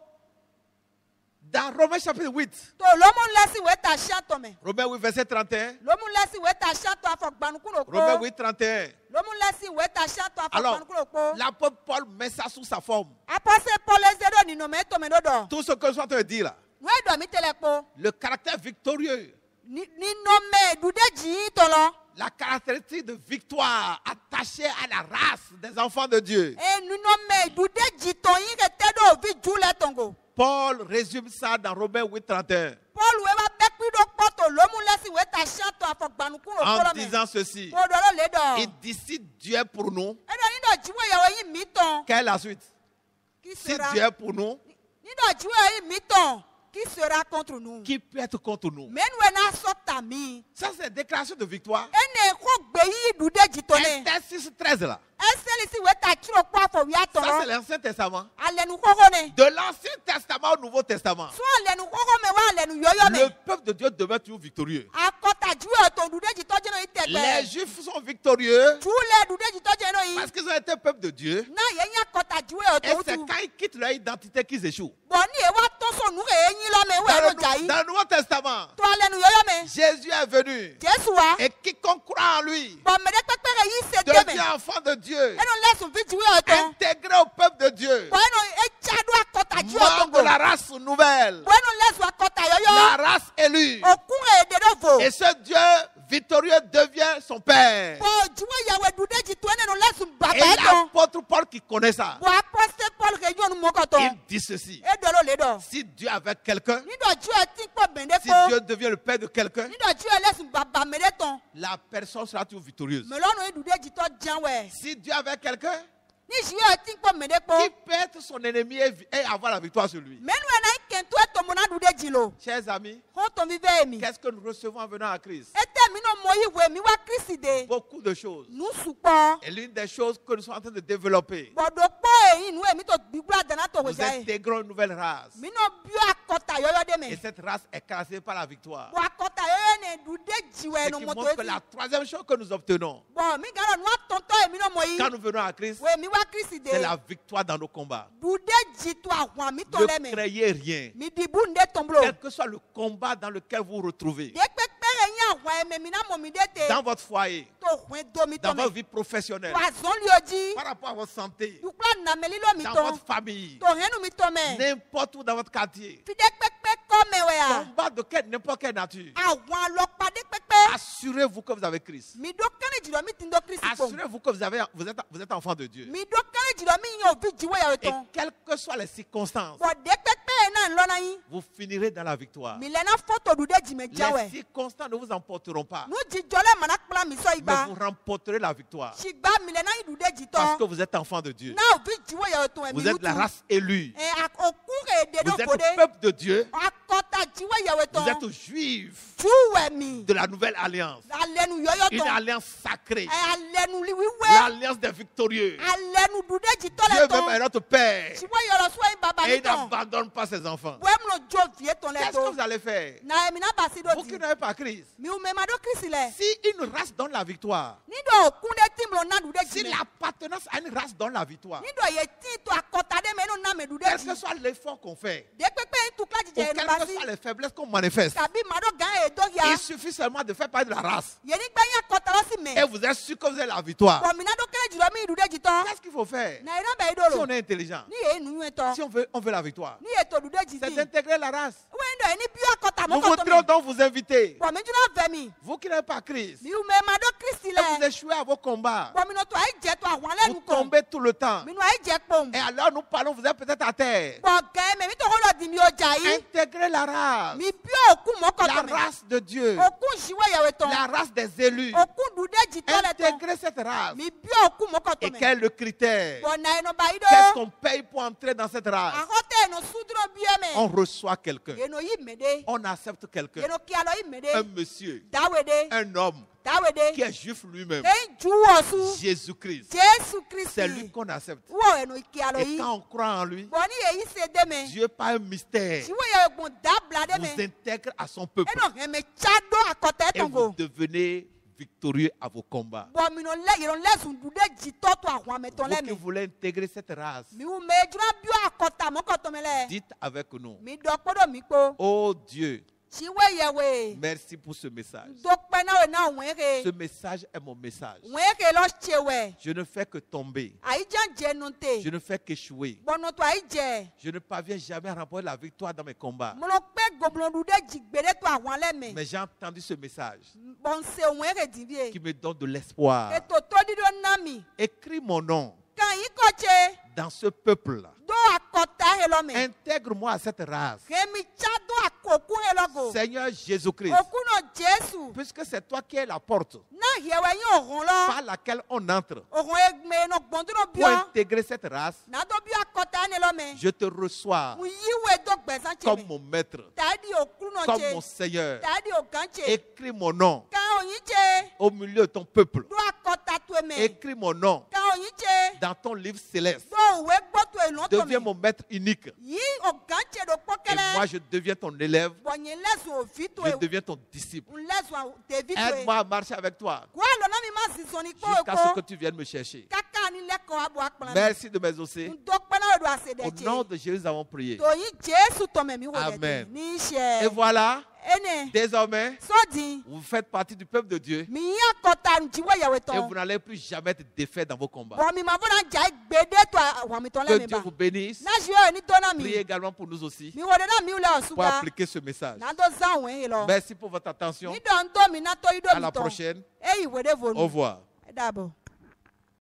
Dans Romains chapitre huit, to lomu lesi we ta shanto me Romains huit, verset trente et un. lomu lesi we ta shanto afọ gbanukuno Romains kpo huit, trente et un. lomu lesi we ta shanto afọ Alors, gbanukuno kpo l'apôtre Paul met ça sous sa forme. apose Paul ezero ni no me to me do do Tout ce que je suis en train de dire là, we do mi tele kpo le caractère victorieux, ni ni no me dudeji to lo la caractéristique de victoire attachée à la race des enfants de Dieu. e ni no me dudeji to yin ke te do vi jule tongo Paul résume ça dans Romains huit, trente et un Paul we ba be pi do kpo to lomu lesi we ta shanto afọ gbanukuno kpo en lo me disant ceci. mo do lo le do Et d'ici Dieu est pour nous, e do ni do jiwe yewe yi mi ton quelle est la suite? qui Si sera Dieu est pour nous, ni do jiwe yi mi ton qui sera contre nous qui peut être contre nous? men we na sota mi Ça, c'est une déclaration de victoire. ene ko gbe yi dudeji to ne Esther six, treize là. eseli si we ta kiro kpo afọ wi Ça, atoro c'est l'Ancien Testament. alenu koko ne De l'Ancien Testament au Nouveau Testament, so alenu koko me wa alenu yoyo le me peuple de Dieu demeure toujours victorieux. akọta jiwe to dudeji to jeno Les itegbe Juifs sont victorieux jule dudeji to jeno yi parce qu'ils ont été peuple de Dieu. na ye nya kọta jiwe Et to c'est utu quand ils quittent leur identité qu'ils échouent. bo ni e wa to so nu ke yin lo me we Dans ro le, jayi dans le Nouveau Testament, to alenu yoyo me Jésus est venu. Jesu wa Et quiconque croit en lui bo me de pepe ke yi se de me devient enfant de Dieu, eno lesu vi jiwe to intégré au peuple de Dieu, bo eno e chadu akọta jiwe to membre de la race nouvelle, bo eno lesu akọta yoyo la race élue. okun e de do vo Et ce Dieu victorieux devient son Père. bo jiwe yawe dudeji to eno lesu baba Et e to l'apôtre Paul qui connaît ça, bo apostle Paul ke yonu moko to il dit ceci. e do lo le do Si Dieu est avec quelqu'un, ni do jiwe ti kpo bende si ko Dieu devient le Père de quelqu'un, ni do jiwe lesu baba me de ton la personne sera toujours victorieuse. me lono e dudeji to jan we Si Dieu est avec quelqu'un, ni jiwe ti kpo me de ko qui peut être son ennemi et vi- et avoir la victoire sur lui. menu e na ikentu e to mona dudeji lo Chers amis, ho to vive emi qu'est-ce que nous recevons en venant à Christ? ete mi no mo yi we mi wa Kristi de Beaucoup de choses. nu supo Et l'une des choses que nous sommes en train de développer, bodo po eyin nu e mi to gbigba dana to nous we jai intégrons une nouvelle race. mi no bio akọta yoyo de Et me cette race est caractérisée par la victoire. bo akọta yoyo ne Ce qui montre que la troisième chose que nous obtenons Bon, mi garo no tonto e mi no moyi. quand nous venons à Christ, We mi wa Christ de. c'est la victoire dans nos combats. Dude jitu ahwa mi to le Ne me. craiez rien. Mi di bu nde tomblo. Quel que soit le combat dans lequel vous vous retrouvez, De pepere yin ahwa e me mi na mo mi de te. dans votre foyer, To hwen do mi to dans me. votre vie professionnelle, Wa zon li oji. par rapport à votre santé, Du plan na me li lo mi dans to. votre famille, To henu mi to me. n'importe où dans votre quartier, Fi de pepe come we a. combat de quelle, n'importe quelle nature, Ahwa lo pa de pepe. assurez-vous que vous avez Christ. Mi do kane jilo mi tindo Christ po. Assurez-vous que vous, avez, vous, êtes, vous êtes enfant de Dieu. Mi do kane jilo mi yin obi jiwe ya Et weton. quelles que soient les circonstances, Bo de pepe na lo na yin. vous finirez dans la victoire. Mi le na photo dude jime Les jawe. circonstances ne vous emporteront pas, Nu ji jole mana kpla mi so mais igba. vous remporterez la victoire. Shigba mi le na yin dude ji to. Parce que vous êtes enfant de Dieu. Na obi jiwe ya weton e mi Vous êtes la race élue. E akokure de Vous do êtes kode. le peuple de Dieu. Akota jiwe ya weton. Vous êtes juifs Juwe mi. de la nouvelle alliance. Alenu yoyo Une ton. alliance sacrée. E alenu li wiwe. L'alliance des victorieux. Alenu dude ji to Dieu le même est ton. notre Père. Jiwe yoro so yin baba Et mi il ton. n'abandonne pas ses enfants. Wem no jo vie ton le Qu'est-ce que to. vous allez faire? Na e mi na basi do Vous qui di. n'avez pas Christ. Mi u me ma do Christ le. Si une race donne la victoire, Ni do kunde timlo na dude si ji me. l'appartenance à une race donne la victoire, Ni do ye ti to akota de me no na me dude quel ji. que soit l'effort qu'on fait, De pepe yin tu kla ou jije quelles enu que basi. soient les faiblesses qu'on manifeste, Tabi ma do gan e do ya. il suffit seulement de faire partie de la race. Ye ni gba yin akota lo si me. Et vous êtes sûr que vous avez la victoire. Bo mi na do kele jilo mi dude ji to. Qu'est-ce qu'il faut faire? Na ina be Si idolo. on est intelligent, Ni ye nu yin to. si on veut, on veut la victoire, Ni ye to dude ji c'est si. d'intégrer la race. We ndo ni bio akota mo Nous ko to voudrions me. donc vous inviter, Bo mi juna ve mi. vous qui n'avez pas Christ, Mi u me ma do Christ et vous le. échouez à vos combats, Bo mi no to ai je to ahwan le vous nu ko. tombez tout le temps. Mi no ai je pom. Et alors nous parlons, vous êtes peut-être à terre. Bo ge me mi to ko lo di mi o ja yi. Intégrez la race, Mi bio oku mo ko la to me. race de Dieu, Oku jiwe ya we ton. la race des élus. Oku dude ji to le ton. Intégrez cette race. Mi bio oku mo ko to Et me. quel est le critère? Bo na eno ba Qu'est-ce ido. qu'on paye pour entrer dans cette race? Ahote no sudro bio On me. reçoit quelqu'un. Ye no yi mede. On accepte quelqu'un. Ye no ki alo yi Un mede. monsieur, Dawede. un homme Dawede. qui est juif lui-même. Ei juwo su. Jésus-Christ. Jesu C'est lui Christi. qu'on accepte. Wo eno ki alo Et yi. quand on croit en lui, Bo ni ye yi se de me. Dieu par un mystère Jiwe ya gbon dabla de vous me. intègre à son peuple. Eno he me chado akote Et vous tongo. devenez victorieux à vos combats. Bo mi no le ye no le sun dude ji to to ahwan me ton Vous le qui me. voulez intégrer cette race, Mi u me juna bio akota mo ko to me le. dites avec nous, Mi do podo mi po. oh Dieu, Jiwe ye we. merci pour ce message. Do pe na we na were. Ce message est mon message. Were lo chewe. Je ne fais que tomber. Ayi jan je no te. Je ne fais qu'échouer. Bono to ayi je. Je ne parviens jamais à remporter la victoire dans mes combats. Mo lo pe goblon dude ji gbere to ahwan le me. Mais j'ai entendu ce message Bon se were di vie. qui me donne de l'espoir. Eto to dido na mi. Écris mon nom Kan yi ko che. dans ce peuple-là. Do akota helo me. Intègre-moi à cette race. Kemi chado akoku helo go. Seigneur Jésus-Christ, Oku no Jesu. puisque c'est toi qui es la porte Na hiewe yin ohun lo. par laquelle on entre Ohun egme no gbondu no pour bio. intégrer cette race, Na do bio akota ne lo me. je te reçois Mu yiwe do gbezan che comme me. mon maître, Tadi oku no comme che. mon Seigneur. Tadi okan che. Écris mon nom Kan oyin che. au milieu de ton peuple. Do akota to me. Écris mon nom Kan oyin che. dans ton livre céleste. Do we gboto elon to me. Deviens mon maître unique. Yi okan che do Et pokele. moi, je deviens ton élève. Bonye lesu ofi to Je e. deviens ton disciple. Lesu a David to e. Aide-moi à marcher avec toi Kwa lo na mi ma zizoni ko jusqu'à ce que ko. tu viennes me chercher. Kaka ni leko abo akplan. Merci de m'exaucer. Ndo pe na do ase de Au che. nom de Jésus, nous avons prié. To yi Jesu to me mi wo de. Amen. Ni Et she. voilà, Ene. désormais, Sodi. vous faites partie du peuple de Dieu Mi ya kota njiwe ya et weton. vous n'allez plus jamais être défait dans vos combats. Bon mi ma vona jai gbede to wa mi ton Que le mi Dieu ba. vous bénisse. Na jiwe ni to na mi. Priez également pour nous aussi, Mi wo de na mi ule pour osuga. appliquer ce message. Na do zan we lo. Merci pour votre attention. Ni do ndo mi na to ido À mi la ton. prochaine. E yi we de Au vonu. revoir. E dabo.